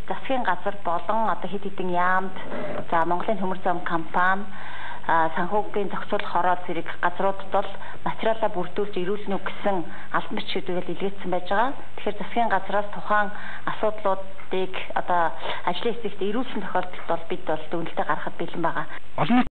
засгийн газар болон одоо хэд хэдэн яамд за Монголын төмөр зам компани санхүүгийн зохицуулах хороо зэрэг газруудад бол материалаа бүрдүүлж ирүүлнэ үү гэсэн албан бичгүүдийг илгээсэн байж байгаа. Тэгэхээр засгийн газраас тухайн асуудлуудыг одоо ажлын хэсэгт ирүүлсэн тохиолдолд бол бид бол дүгнэлтээ гаргахад бэлэн байгаа.